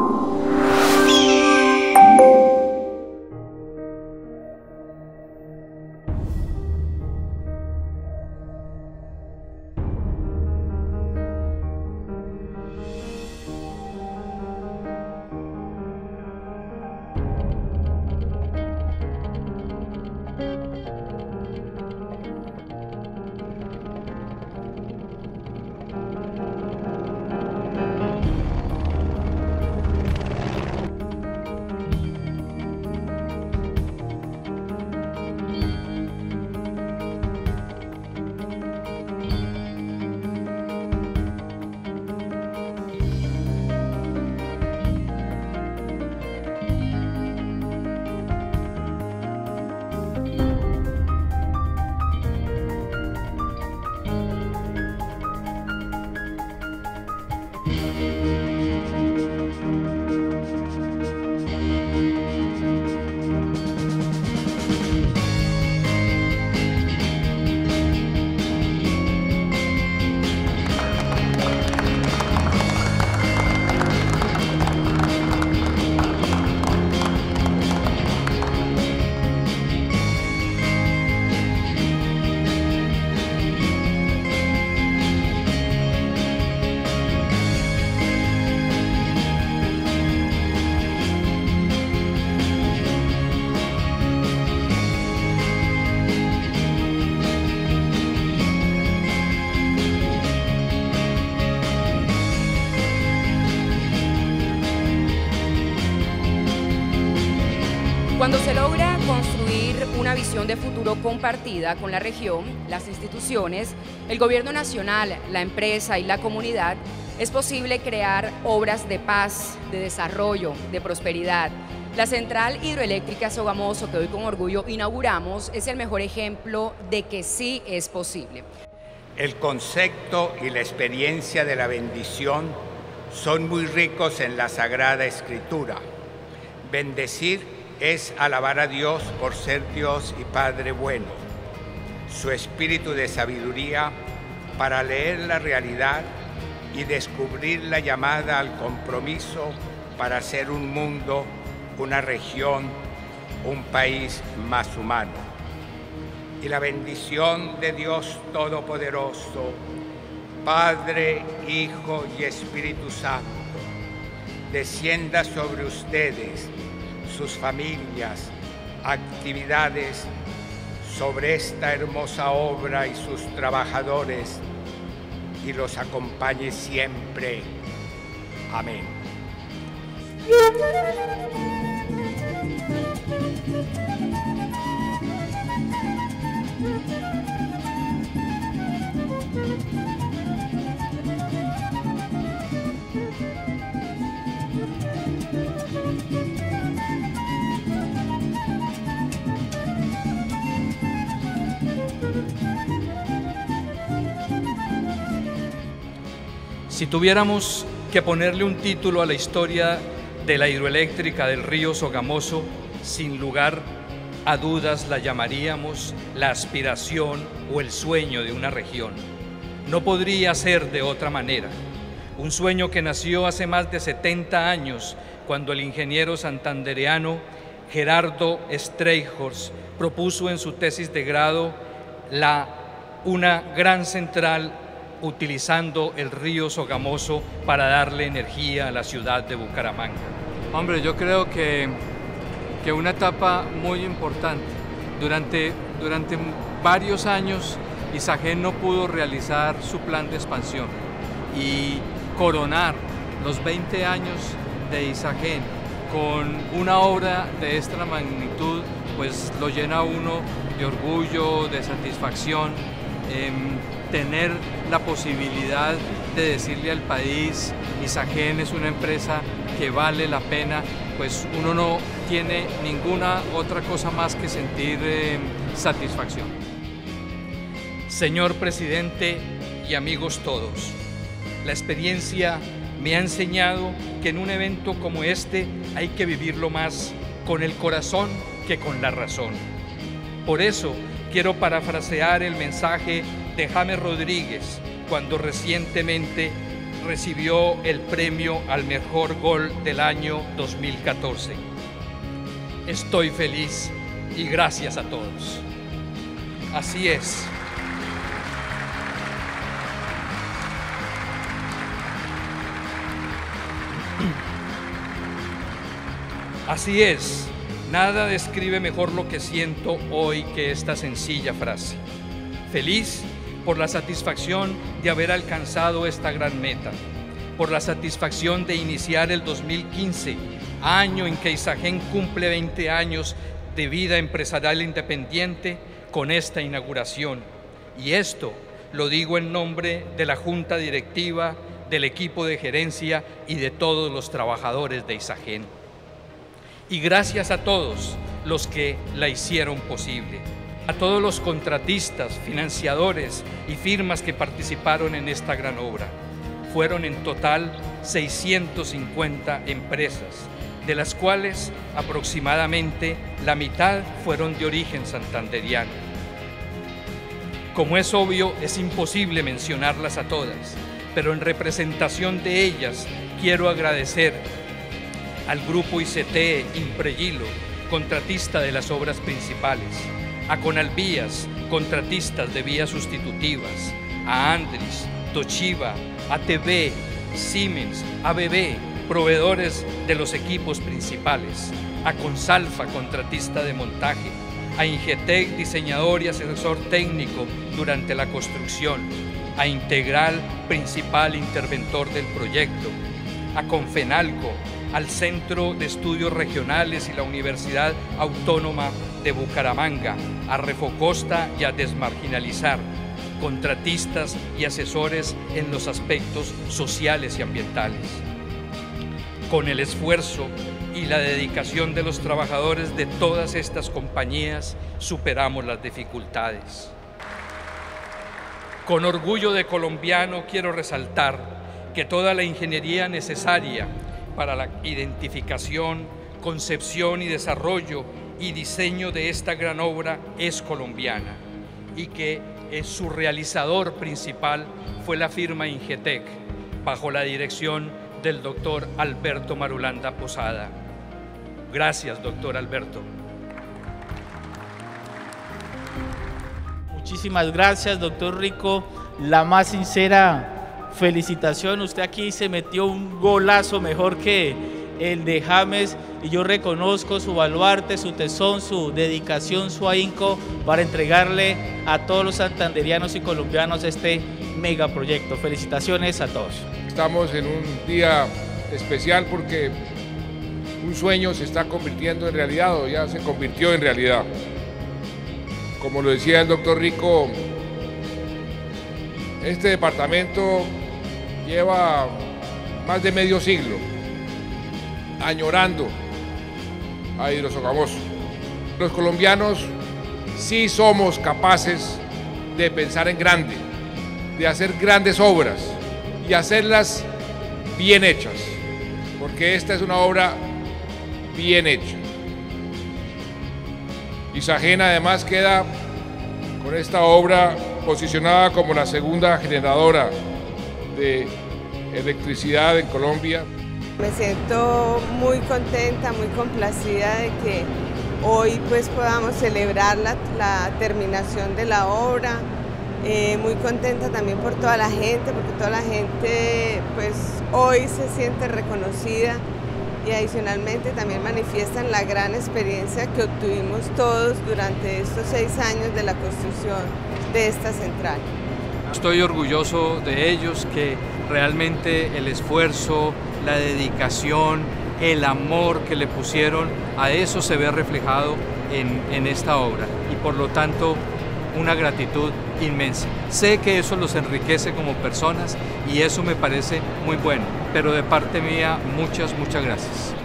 Cuando se logra construir una visión de futuro compartida con la región, las instituciones, el gobierno nacional, la empresa y la comunidad, es posible crear obras de paz, de desarrollo, de prosperidad. La central hidroeléctrica Sogamoso, que hoy con orgullo inauguramos, es el mejor ejemplo de que sí es posible. El concepto y la experiencia de la bendición son muy ricos en la Sagrada Escritura. Bendecir es alabar a Dios por ser Dios y Padre bueno. Su espíritu de sabiduría para leer la realidad y descubrir la llamada al compromiso para hacer un mundo, una región, un país más humano. Y la bendición de Dios Todopoderoso, Padre, Hijo y Espíritu Santo, descienda sobre ustedes, sus familias, actividades, sobre esta hermosa obra y sus trabajadores, y los acompañe siempre. Amén. Si tuviéramos que ponerle un título a la historia de la hidroeléctrica del río Sogamoso, sin lugar a dudas la llamaríamos la aspiración o el sueño de una región. No podría ser de otra manera. Un sueño que nació hace más de 70 años, cuando el ingeniero santandereano Gerardo Streichhorst propuso en su tesis de grado una gran central utilizando el río Sogamoso para darle energía a la ciudad de Bucaramanga. Hombre, yo creo que una etapa muy importante. Durante varios años Isagen no pudo realizar su plan de expansión, y coronar los 20 años de Isagen con una obra de esta magnitud, pues lo llena a uno de orgullo, de satisfacción. Tener la posibilidad de decirle al país: Isagen es una empresa que vale la pena, pues uno no tiene ninguna otra cosa más que sentir satisfacción. Señor presidente y amigos todos, la experiencia me ha enseñado que en un evento como este hay que vivirlo más con el corazón que con la razón. Por eso quiero parafrasear el mensaje de James Rodríguez cuando recientemente recibió el premio al mejor gol del año 2014. Estoy feliz y gracias a todos. Así es. Así es, nada describe mejor lo que siento hoy que esta sencilla frase. Feliz por la satisfacción de haber alcanzado esta gran meta, por la satisfacción de iniciar el 2015, año en que Isagen cumple 20 años de vida empresarial independiente, con esta inauguración. Y esto lo digo en nombre de la Junta Directiva, del equipo de gerencia y de todos los trabajadores de Isagen. Y gracias a todos los que la hicieron posible, a todos los contratistas, financiadores y firmas que participaron en esta gran obra. Fueron en total 650 empresas, de las cuales aproximadamente la mitad fueron de origen santanderiano. Como es obvio, es imposible mencionarlas a todas, pero en representación de ellas quiero agradecer al Grupo ICT Impregilo, contratista de las obras principales, a Conalvías, contratistas de vías sustitutivas, a Andris, Toshiba, ATV, Siemens, ABB, proveedores de los equipos principales, a Consalfa, contratista de montaje, a Ingetec, diseñador y asesor técnico durante la construcción, a Integral, principal interventor del proyecto, a Confenalco, al Centro de Estudios Regionales y la Universidad Autónoma de Bucaramanga, a Refocosta y a Desmarginalizar, contratistas y asesores en los aspectos sociales y ambientales. Con el esfuerzo y la dedicación de los trabajadores de todas estas compañías, superamos las dificultades. Con orgullo de colombiano quiero resaltar que toda la ingeniería necesaria para la identificación, concepción y desarrollo y diseño de esta gran obra es colombiana y que su realizador principal fue la firma Ingetec, bajo la dirección del doctor Alberto Marulanda Posada. Gracias, doctor Alberto. Muchísimas gracias, doctor Rico. La más sincera felicitación. Usted aquí se metió un golazo mejor que el de James y yo reconozco su baluarte, su tesón, su dedicación, su ahínco para entregarle a todos los santanderianos y colombianos este megaproyecto. Felicitaciones a todos. Estamos en un día especial porque un sueño se está convirtiendo en realidad o ya se convirtió en realidad. Como lo decía el doctor Rico, este departamento lleva más de medio siglo añorando a Hidrosogamoso. Los colombianos sí somos capaces de pensar en grande, de hacer grandes obras y hacerlas bien hechas, porque esta es una obra bien hecha. Isagen además queda con esta obra posicionada como la segunda generadora de electricidad en Colombia. Me siento muy contenta, muy complacida de que hoy pues podamos celebrar la terminación de la obra. Muy contenta también por toda la gente, porque toda la gente pues hoy se siente reconocida y adicionalmente también manifiestan la gran experiencia que obtuvimos todos durante estos 6 años de la construcción de esta central. Estoy orgulloso de ellos, que realmente el esfuerzo, la dedicación, el amor que le pusieron, a eso se ve reflejado en esta obra y por lo tanto una gratitud inmensa. Sé que eso los enriquece como personas y eso me parece muy bueno, pero de parte mía muchas gracias.